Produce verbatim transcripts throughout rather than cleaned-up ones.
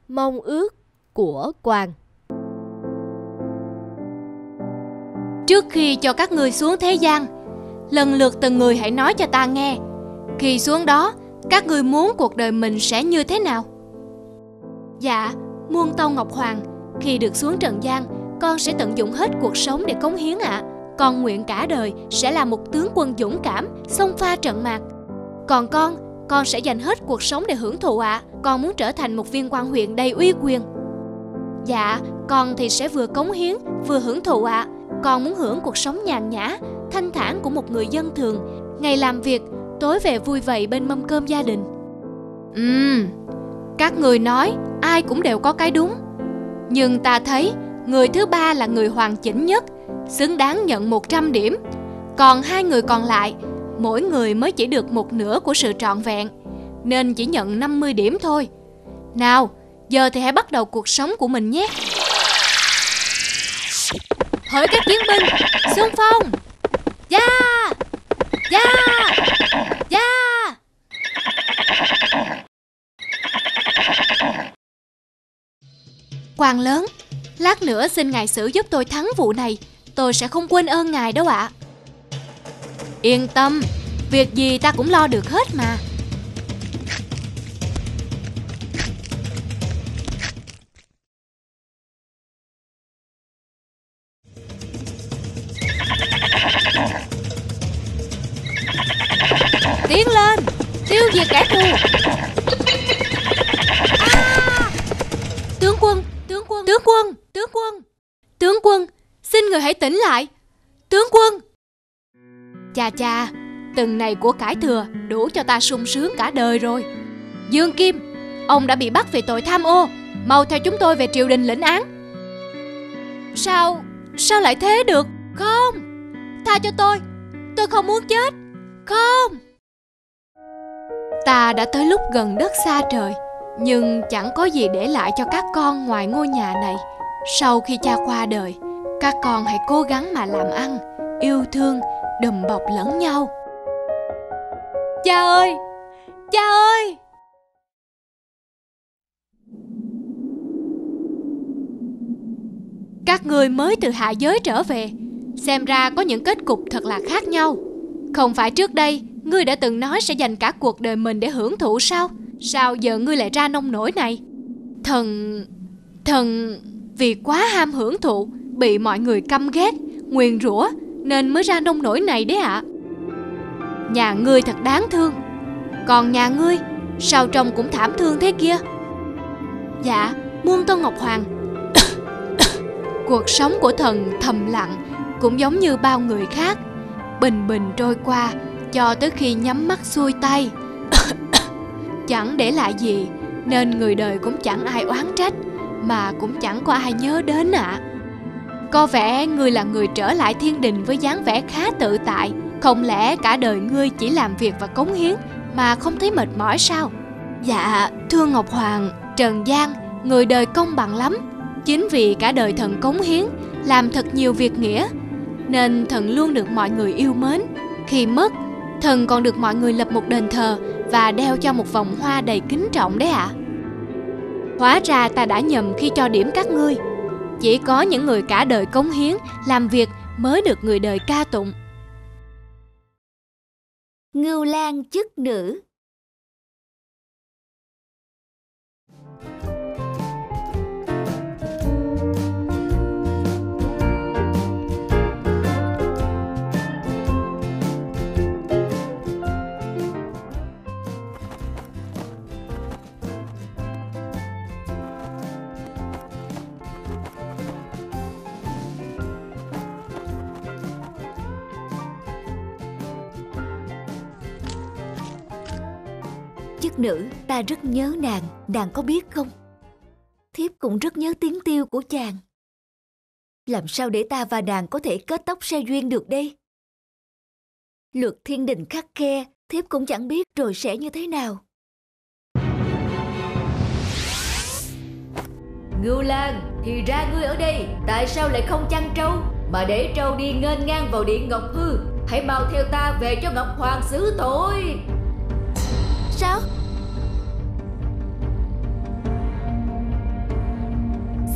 Mong ước của quan. Trước khi cho các ngươi xuống thế gian, lần lượt từng người hãy nói cho ta nghe, khi xuống đó, các ngươi muốn cuộc đời mình sẽ như thế nào? Dạ, Muôn Tâu Ngọc Hoàng, khi được xuống trần gian, con sẽ tận dụng hết cuộc sống để cống hiến ạ. À. Con nguyện cả đời sẽ là một tướng quân dũng cảm, xông pha trận mạc. Còn con, con sẽ dành hết cuộc sống để hưởng thụ ạ. À. Con muốn trở thành một viên quan huyện đầy uy quyền. Dạ, con thì sẽ vừa cống hiến, vừa hưởng thụ ạ. À. Con muốn hưởng cuộc sống nhàn nhã, thanh thản của một người dân thường, ngày làm việc, tối về vui vầy bên mâm cơm gia đình. Ừm, các người nói ai cũng đều có cái đúng. Nhưng ta thấy người thứ ba là người hoàn chỉnh nhất, xứng đáng nhận một trăm điểm. Còn hai người còn lại, mỗi người mới chỉ được một nửa của sự trọn vẹn, nên chỉ nhận năm mươi điểm thôi. Nào, giờ thì hãy bắt đầu cuộc sống của mình nhé. Hỡi các chiến binh, xung phong! Dạ! Dạ! Dạ! Quan lớn, lát nữa xin ngài xử giúp tôi thắng vụ này. Tôi sẽ không quên ơn ngài đâu ạ. Yên tâm, việc gì ta cũng lo được hết mà. Tiến lên, tiêu diệt kẻ thù. À! Tướng quân, tướng quân, tướng quân, tướng quân, tướng quân, xin người hãy tỉnh lại. Tướng quân. Chà chà, từng này của cải thừa đủ cho ta sung sướng cả đời rồi. Dương Kim, ông đã bị bắt vì tội tham ô. Mau theo chúng tôi về triều đình lĩnh án. Sao, sao lại thế được? Không, tha cho tôi, tôi không muốn chết. Không. Ta đã tới lúc gần đất xa trời, nhưng chẳng có gì để lại cho các con ngoài ngôi nhà này. Sau khi cha qua đời, các con hãy cố gắng mà làm ăn, yêu thương, đùm bọc lẫn nhau. Cha ơi! Cha ơi! Các ngươi mới từ hạ giới trở về, xem ra có những kết cục thật là khác nhau. Không phải trước đây ngươi đã từng nói sẽ dành cả cuộc đời mình để hưởng thụ sao? Sao giờ ngươi lại ra nông nổi này? Thần... Thần... Vì quá ham hưởng thụ, bị mọi người căm ghét, nguyền rủa, nên mới ra nông nổi này đấy ạ. À. Nhà ngươi thật đáng thương. Còn nhà ngươi, sao trông cũng thảm thương thế kia? Dạ, Muôn Tâu Ngọc Hoàng. Cuộc sống của thần thầm lặng, cũng giống như bao người khác, bình bình trôi qua cho tới khi nhắm mắt xuôi tay. Chẳng để lại gì, nên người đời cũng chẳng ai oán trách, mà cũng chẳng có ai nhớ đến ạ. À. Có vẻ ngươi là người trở lại thiên đình với dáng vẻ khá tự tại. Không lẽ cả đời ngươi chỉ làm việc và cống hiến mà không thấy mệt mỏi sao? Dạ, thưa Ngọc Hoàng, trần gian, người đời công bằng lắm. Chính vì cả đời thần cống hiến, làm thật nhiều việc nghĩa, nên thần luôn được mọi người yêu mến. Khi mất, thần còn được mọi người lập một đền thờ và đeo cho một vòng hoa đầy kính trọng đấy ạ. À. Hóa ra ta đã nhầm khi cho điểm các ngươi. Chỉ có những người cả đời cống hiến, làm việc mới được người đời ca tụng. Ngưu Lang chức nữ. Chức nữ, ta rất nhớ nàng, nàng có biết không? Thiếp cũng rất nhớ tiếng tiêu của chàng. Làm sao để ta và nàng có thể kết tóc xe duyên được đây? Luật thiên đình khắt khe, thiếp cũng chẳng biết rồi sẽ như thế nào. Ngưu Lang, thì ra ngươi ở đây, tại sao lại không chăn trâu, mà để trâu đi nghênh ngang vào điện Ngọc Hư? Hãy mau theo ta về cho Ngọc Hoàng xử tội. Sao?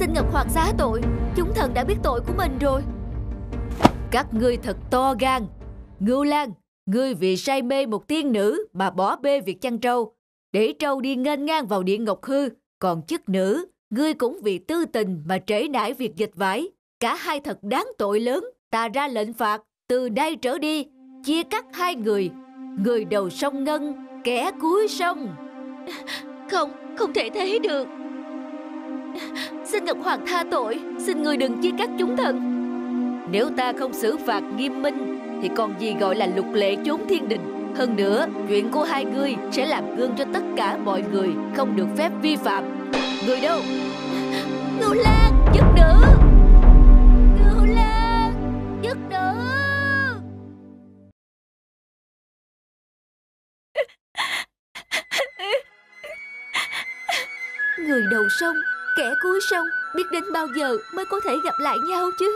Xin Ngọc Hoàng xá tội. Chúng thần đã biết tội của mình rồi. Các ngươi thật to gan. Ngưu Lang, ngươi vì say mê một tiên nữ mà bỏ bê việc chăn trâu, để trâu đi nghênh ngang vào điện ngọc hư. Còn chức nữ, ngươi cũng vì tư tình mà trễ nải việc dịch vải. Cả hai thật đáng tội lớn. Ta ra lệnh phạt, từ đây trở đi, chia cắt hai người. Người đầu sông Ngân, kẻ cuối sông. Không, không thể thế được. Xin Ngọc Hoàng tha tội. Xin người đừng chia cắt chúng thần. Nếu ta không xử phạt nghiêm minh thì còn gì gọi là luật lệ chốn thiên đình. Hơn nữa, chuyện của hai người sẽ làm gương cho tất cả mọi người, không được phép vi phạm. Người đâu? Ngưu Lang, chức nữ. Ngưu Lang, chức nữ. Người đầu sông, kẻ cuối sông, biết đến bao giờ mới có thể gặp lại nhau chứ?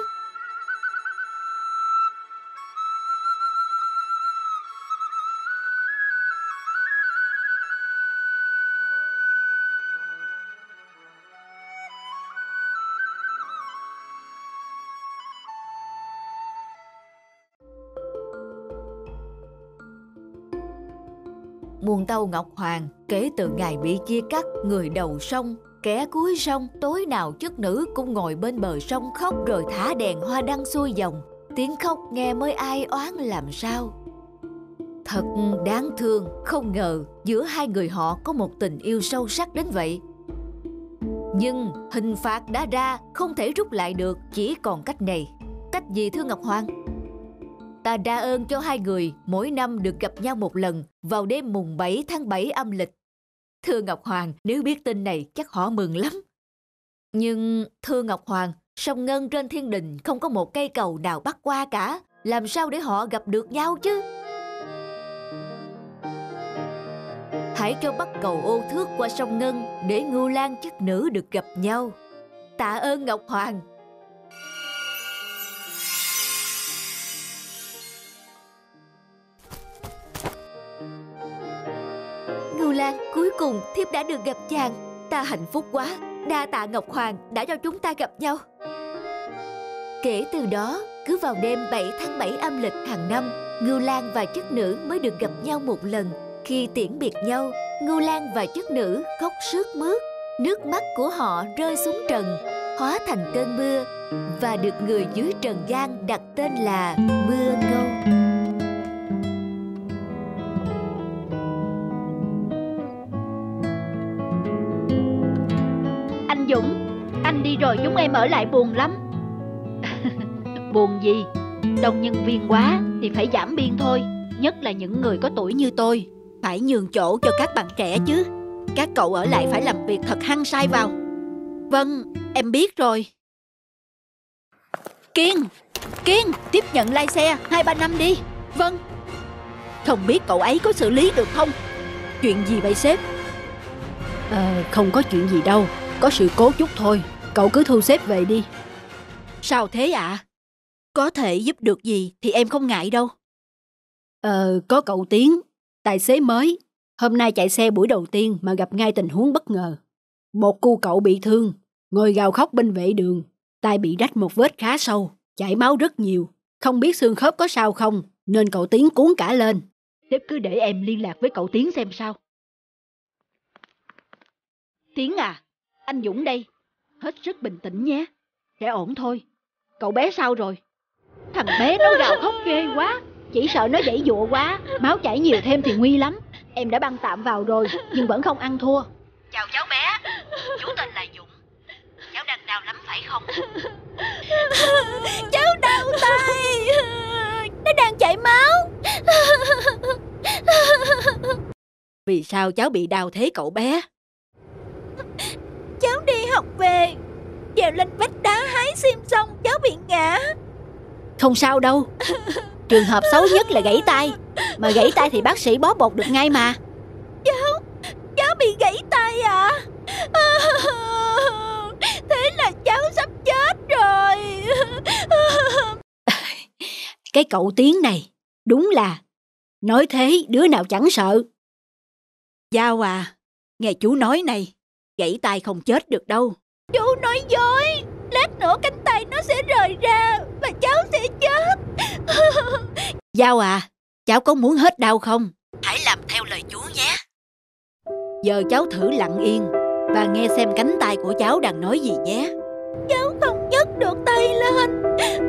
Muôn tâu Ngọc Hoàng, kể từ ngày bị chia cắt, người đầu sông, kẻ cuối sông, tối nào chức nữ cũng ngồi bên bờ sông khóc rồi thả đèn hoa đăng xuôi dòng. Tiếng khóc nghe mới ai oán làm sao. Thật đáng thương, không ngờ giữa hai người họ có một tình yêu sâu sắc đến vậy. Nhưng hình phạt đã ra, không thể rút lại được, chỉ còn cách này. Cách gì thưa Ngọc Hoàng? Ta đa ơn cho hai người mỗi năm được gặp nhau một lần vào đêm mùng bảy tháng bảy âm lịch. Thưa Ngọc Hoàng, nếu biết tin này chắc họ mừng lắm. Nhưng thưa Ngọc Hoàng, sông Ngân trên thiên đình không có một cây cầu nào bắc qua cả. Làm sao để họ gặp được nhau chứ? Hãy cho bắc cầu ô thước qua sông Ngân để Ngưu Lang chức nữ được gặp nhau. Tạ ơn Ngọc Hoàng. Ngưu Lang, cuối cùng thiếp đã được gặp chàng. Ta hạnh phúc quá. Đa tạ Ngọc Hoàng đã cho chúng ta gặp nhau. Kể từ đó, cứ vào đêm bảy tháng bảy âm lịch hàng năm, Ngưu Lang và chức nữ mới được gặp nhau một lần. Khi tiễn biệt nhau, Ngưu Lang và chức nữ khóc sướt mướt. Nước mắt của họ rơi xuống trần, hóa thành cơn mưa, và được người dưới trần gian đặt tên là Mưa Ngâu. Anh Dũng, anh đi rồi chúng em ở lại buồn lắm. Buồn gì? Đông nhân viên quá thì phải giảm biên thôi. Nhất là những người có tuổi như tôi. Phải nhường chỗ cho các bạn trẻ chứ. Các cậu ở lại phải làm việc thật hăng say vào. Vâng, em biết rồi. Kiên, Kiên, tiếp nhận lai xe hai ba năm đi. Vâng. Không biết cậu ấy có xử lý được không? Chuyện gì vậy sếp? Ờ, không có chuyện gì đâu. Có sự cố chút thôi. Cậu cứ thu xếp về đi. Sao thế ạ? À? Có thể giúp được gì thì em không ngại đâu. Ờ, có cậu Tiến, tài xế mới. Hôm nay chạy xe buổi đầu tiên mà gặp ngay tình huống bất ngờ. Một cu cậu bị thương, ngồi gào khóc bên vệ đường. Tai bị rách một vết khá sâu, chảy máu rất nhiều. Không biết xương khớp có sao không, nên cậu Tiến cuốn cả lên. Sếp cứ để em liên lạc với cậu Tiến xem sao. Tiến à, anh Dũng đây. Hết sức bình tĩnh nhé. Sẽ ổn thôi. Cậu bé sao rồi? Thằng bé nó gào khóc ghê quá. Chỉ sợ nó giãy giụa quá, máu chảy nhiều thêm thì nguy lắm. Em đã băng tạm vào rồi, nhưng vẫn không ăn thua. Chào cháu bé, chú tên là Dũng. Cháu đang đau lắm phải không? Cháu đau tay, nó đang chảy máu. Vì sao cháu bị đau thế cậu bé? Cháu đi học về, trèo lên vách đá hái sim xong cháu bị ngã. Không sao đâu. Trường hợp xấu nhất là gãy tay. Mà gãy tay thì bác sĩ bó bột được ngay mà. Cháu, cháu bị gãy tay à? Thế là cháu sắp chết rồi. Cái cậu Tiến này, đúng là nói thế đứa nào chẳng sợ. Giao à, nghe chú nói này, gãy tay không chết được đâu. Chú nói dối. Lát nữa cánh tay nó sẽ rời ra và cháu sẽ chết. Giao à, cháu có muốn hết đau không? Hãy làm theo lời chú nhé. Giờ cháu thử lặng yên và nghe xem cánh tay của cháu đang nói gì nhé. Cháu không nhấc được tay lên.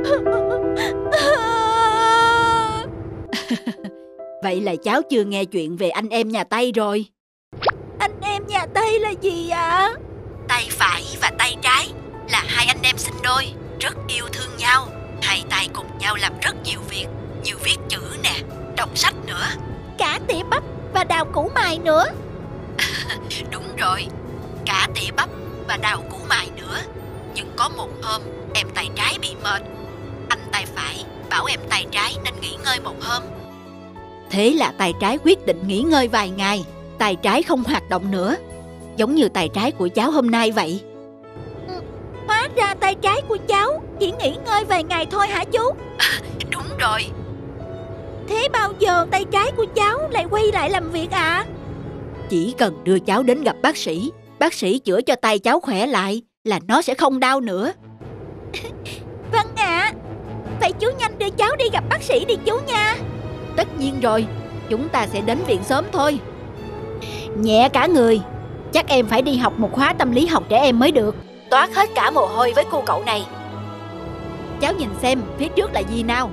Vậy là cháu chưa nghe chuyện về anh em nhà Tây rồi. Anh em nhà Tây là gì ạ? Tay phải và tay trái là hai anh em sinh đôi, rất yêu thương nhau. Hai tay cùng nhau làm rất nhiều việc, như viết chữ nè, đọc sách nữa. Cả tỉa bắp và đào củ mài nữa. Đúng rồi, cả tỉa bắp và đào củ mài nữa. Nhưng có một hôm em tay trái bị mệt, anh tay phải bảo em tay trái nên nghỉ ngơi một hôm. Thế là tay trái quyết định nghỉ ngơi vài ngày. Tay trái không hoạt động nữa, giống như tay trái của cháu hôm nay vậy. Ừ, hóa ra tay trái của cháu chỉ nghỉ ngơi vài ngày thôi hả chú? À, đúng rồi. Thế bao giờ tay trái của cháu lại quay lại làm việc ạ? À? Chỉ cần đưa cháu đến gặp bác sĩ, bác sĩ chữa cho tay cháu khỏe lại là nó sẽ không đau nữa. Vâng ạ. À. Vậy chú nhanh đưa cháu đi gặp bác sĩ đi chú nha. Tất nhiên rồi, chúng ta sẽ đến viện sớm thôi. Nhẹ cả người, chắc em phải đi học một khóa tâm lý học trẻ em mới được. Toát hết cả mồ hôi với cô cậu này. Cháu nhìn xem phía trước là gì nào.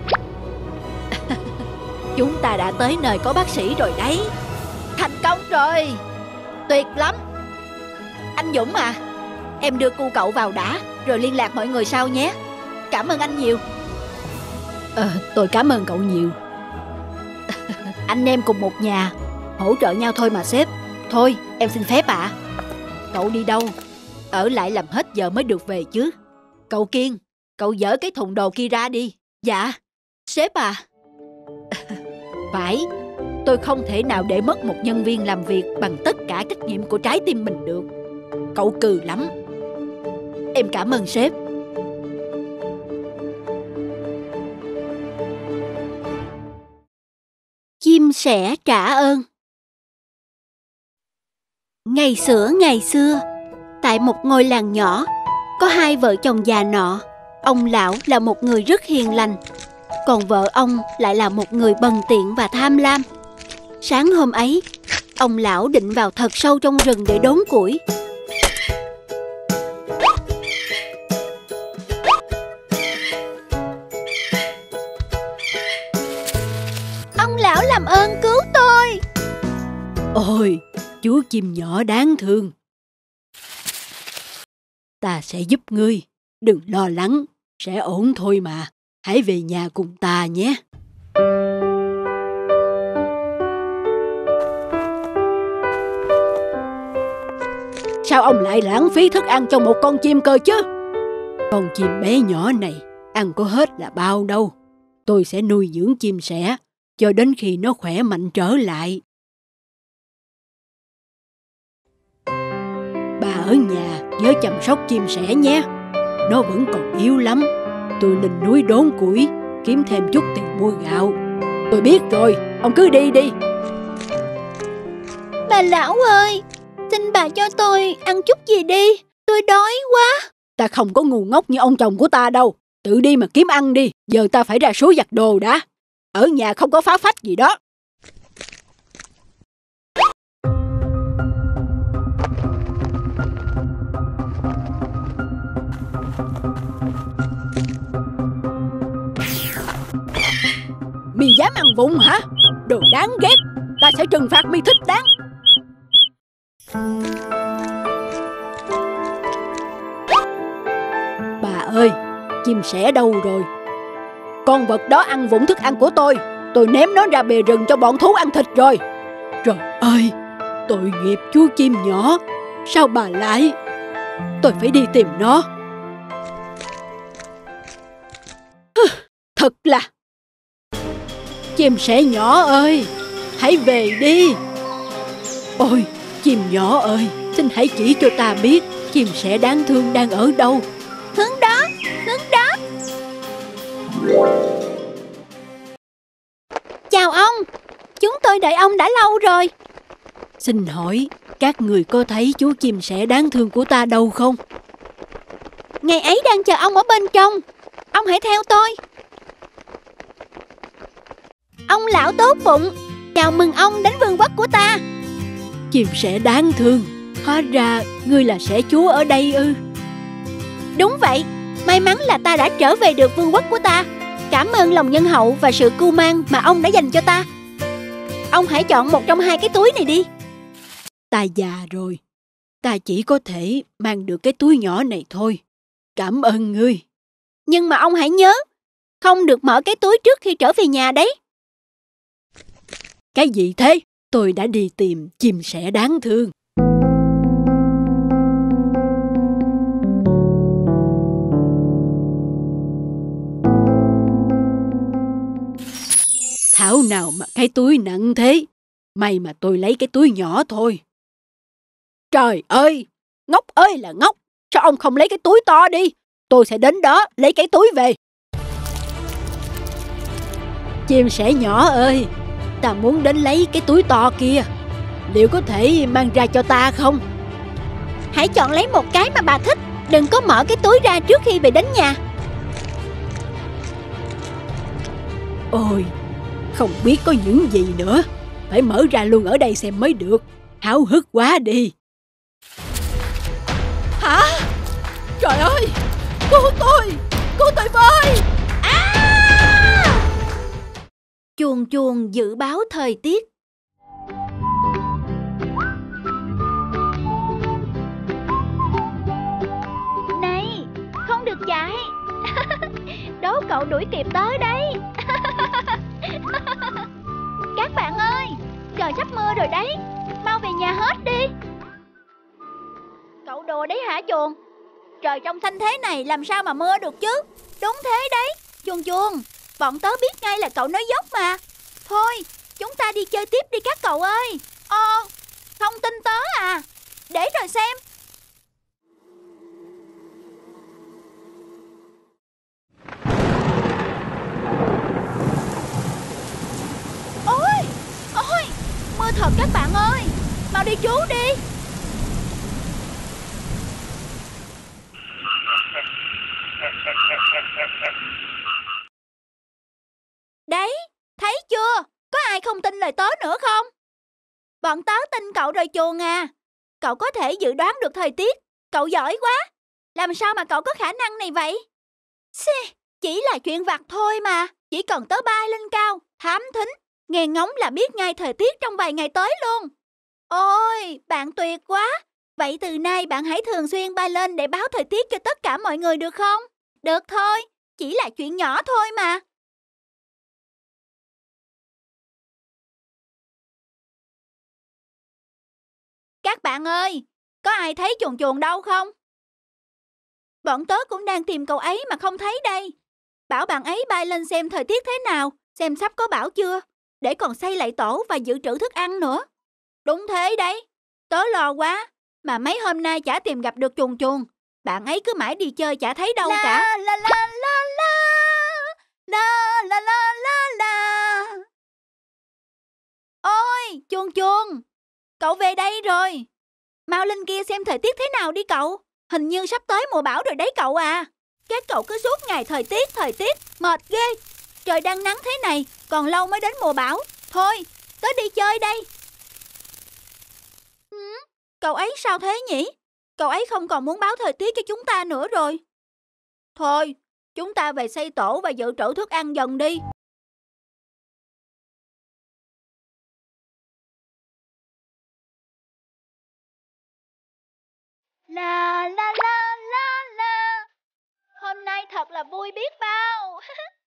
Chúng ta đã tới nơi có bác sĩ rồi đấy. Thành công rồi. Tuyệt lắm. Anh Dũng à, em đưa cô cậu vào đã, rồi liên lạc mọi người sau nhé. Cảm ơn anh nhiều. Ờ, tôi cảm ơn cậu nhiều. Anh em cùng một nhà, hỗ trợ nhau thôi mà sếp. Thôi, em xin phép ạ. À. Cậu đi đâu? Ở lại làm hết giờ mới được về chứ. Cậu Kiên, cậu dỡ cái thùng đồ kia ra đi. Dạ, sếp à. Phải, tôi không thể nào để mất một nhân viên làm việc bằng tất cả trách nhiệm của trái tim mình được. Cậu cừ lắm. Em cảm ơn sếp. Chim sẻ trả ơn. Ngày xưa ngày xưa, tại một ngôi làng nhỏ, có hai vợ chồng già nọ. Ông lão là một người rất hiền lành, còn vợ ông lại là một người bần tiện và tham lam. Sáng hôm ấy, ông lão định vào thật sâu trong rừng để đốn củi. Ông lão làm ơn cứu tôi. Ôi, chú chim nhỏ đáng thương. Ta sẽ giúp ngươi, đừng lo lắng, sẽ ổn thôi mà. Hãy về nhà cùng ta nhé. Sao ông lại lãng phí thức ăn cho một con chim cơ chứ? Con chim bé nhỏ này ăn có hết là bao đâu. Tôi sẽ nuôi dưỡng chim sẻ cho đến khi nó khỏe mạnh trở lại. Bà ở nhà nhớ chăm sóc chim sẻ nhé. Nó vẫn còn yếu lắm. Tôi lên núi đốn củi, kiếm thêm chút tiền mua gạo. Tôi biết rồi, ông cứ đi đi. Bà lão ơi, xin bà cho tôi ăn chút gì đi. Tôi đói quá. Ta không có ngu ngốc như ông chồng của ta đâu. Tự đi mà kiếm ăn đi. Giờ ta phải ra số giặt đồ đã. Ở nhà không có phá phách gì đó. Mi dám ăn vụng hả? Đồ đáng ghét. Ta sẽ trừng phạt mi thích đáng. Bà ơi, chim sẻ đâu rồi? Con vật đó ăn vụng thức ăn của tôi. Tôi ném nó ra bề rừng cho bọn thú ăn thịt rồi. Trời ơi, tội nghiệp chú chim nhỏ. Sao bà lại? Tôi phải đi tìm nó. Thật là... Chim sẻ nhỏ ơi, hãy về đi. Ôi, chim nhỏ ơi, xin hãy chỉ cho ta biết chim sẻ đáng thương đang ở đâu. Hướng đó, hướng đó. Chào ông, chúng tôi đợi ông đã lâu rồi. Xin hỏi, Các người có thấy chú chim sẻ đáng thương của ta đâu không? Ngày ấy đang chờ ông ở bên trong. Ông hãy theo tôi. Ông lão tốt bụng, chào mừng ông đến vương quốc của ta. Chim sẻ đáng thương, hóa ra ngươi là sẻ chúa ở đây ư? Đúng vậy, may mắn là ta đã trở về được vương quốc của ta. Cảm ơn lòng nhân hậu và sự cưu mang mà ông đã dành cho ta. Ông hãy chọn một trong hai cái túi này đi. Ta già rồi, ta chỉ có thể mang được cái túi nhỏ này thôi. Cảm ơn ngươi. Nhưng mà ông hãy nhớ, không được mở cái túi trước khi trở về nhà đấy. Cái gì thế? Tôi đã đi tìm chim sẻ đáng thương. Thảo nào mà cái túi nặng thế. May mà tôi lấy cái túi nhỏ thôi. Trời ơi, ngốc ơi là ngốc. Sao ông không lấy cái túi to đi? Tôi sẽ đến đó lấy cái túi về. Chim sẻ nhỏ ơi, ta muốn đến lấy cái túi to kia. Liệu có thể mang ra cho ta không? Hãy chọn lấy một cái mà bà thích. Đừng có mở cái túi ra trước khi về đến nhà. Ôi, không biết có những gì nữa. Phải mở ra luôn ở đây xem mới được. Háo hức quá đi. Hả? Trời ơi, cứu tôi, cứu tôi với. À! Chuồn chuồn dự báo thời tiết. Này, không được chạy. Đố cậu đuổi kịp tới đây. Các bạn ơi, trời sắp mưa rồi đấy. Mau về nhà hết đi. Cậu đùa đấy hả chuồn? Trời trong xanh thế này làm sao mà mưa được chứ? Đúng thế đấy. Chuồn chuồn, bọn tớ biết ngay là cậu nói dốc mà. Thôi, chúng ta đi chơi tiếp đi các cậu ơi. Ồ, không tin tớ à? Để rồi xem. Ôi, ôi, mưa thật các bạn ơi. Mau đi trú đi. Đấy, thấy chưa? Có ai không tin lời tớ nữa không? Bọn tớ tin cậu rồi chuồn à. Cậu có thể dự đoán được thời tiết. Cậu giỏi quá. Làm sao mà cậu có khả năng này vậy? Xì, chỉ là chuyện vặt thôi mà. Chỉ cần tớ bay lên cao, thám thính, nghe ngóng là biết ngay thời tiết trong vài ngày tới luôn. Ôi, bạn tuyệt quá. Vậy từ nay bạn hãy thường xuyên bay lên để báo thời tiết cho tất cả mọi người được không? Được thôi, chỉ là chuyện nhỏ thôi mà. Các bạn ơi, có ai thấy chuồn chuồn đâu không? Bọn tớ cũng đang tìm cậu ấy mà không thấy đây. Bảo bạn ấy bay lên xem thời tiết thế nào, xem sắp có bão chưa, để còn xây lại tổ và dự trữ thức ăn nữa. Đúng thế đấy, tớ lo quá, mà mấy hôm nay chả tìm gặp được chuồn chuồn. Bạn ấy cứ mãi đi chơi chả thấy đâu la, cả. La la la la la la la la la. Ôi, chuồn chuồn, cậu về đây rồi. Mau lên kia xem thời tiết thế nào đi cậu. Hình như sắp tới mùa bão rồi đấy cậu à. Các cậu cứ suốt ngày thời tiết, thời tiết, mệt ghê. Trời đang nắng thế này, còn lâu mới đến mùa bão. Thôi, tớ đi chơi đây. Ừ, cậu ấy sao thế nhỉ? Cậu ấy không còn muốn báo thời tiết cho chúng ta nữa rồi. Thôi, chúng ta về xây tổ và dự trữ thức ăn dần đi. La la la la la. Hôm nay thật là vui biết bao.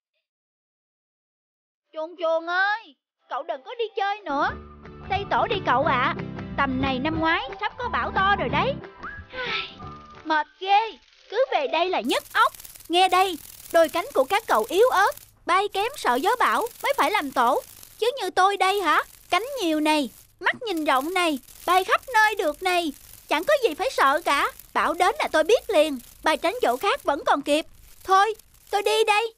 Chuồn chuồn ơi, cậu đừng có đi chơi nữa. Xây tổ đi cậu ạ. À. Tầm này năm ngoái sắp có bão to rồi đấy. Mệt ghê, cứ về đây là nhức óc. Nghe đây, đôi cánh của các cậu yếu ớt, bay kém sợ gió bão mới phải làm tổ. Chứ như tôi đây hả, cánh nhiều này, mắt nhìn rộng này, bay khắp nơi được này. Chẳng có gì phải sợ cả. Bão đến là tôi biết liền. Bay tránh chỗ khác vẫn còn kịp. Thôi, tôi đi đây.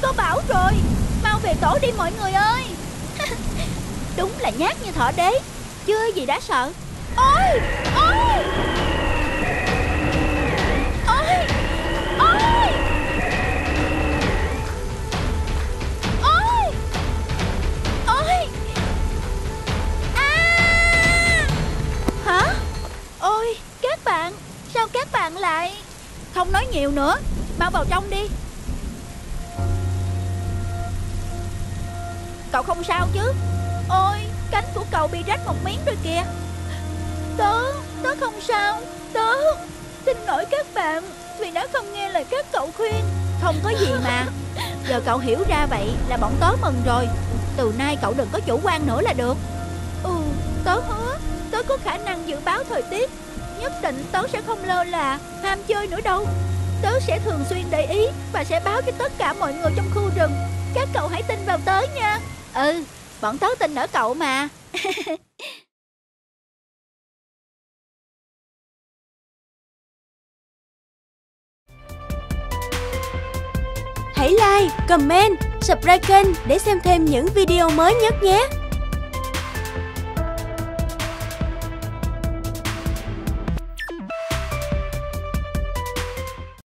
có bão rồi. Mau về tổ đi mọi người ơi. Đúng là nhát như thỏ đế, chưa gì đã sợ. Ôi, ôi, ôi, ôi, ôi, ôi, à. Hả? Ôi, các bạn, sao các bạn lại... Không nói nhiều nữa, mau vào trong đi. Cậu không sao chứ? Ôi, cánh của cậu bị rách một miếng rồi kìa. Tớ, tớ không sao. Tớ xin lỗi các bạn vì đã không nghe lời các cậu khuyên. Không có gì mà. Giờ cậu hiểu ra vậy là bọn tớ mừng rồi. Từ nay cậu đừng có chủ quan nữa là được. Ừ, tớ hứa tớ có khả năng dự báo thời tiết. Nhất định tớ sẽ không lơ là ham chơi nữa đâu. Tớ sẽ thường xuyên để ý và sẽ báo cho tất cả mọi người trong khu rừng. Các cậu hãy tin vào tớ nha. Ừ, bọn tớ tin ở cậu mà. Hãy like, comment, subscribe kênh để xem thêm những video mới nhất nhé.